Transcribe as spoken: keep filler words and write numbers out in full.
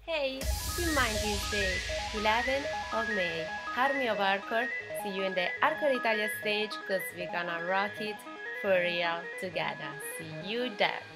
Hey, you mind this day, eleventh of May. Harmi of Hardcore, see you in the Hardcore Italia stage, cause we're gonna rock it for real together. See you there.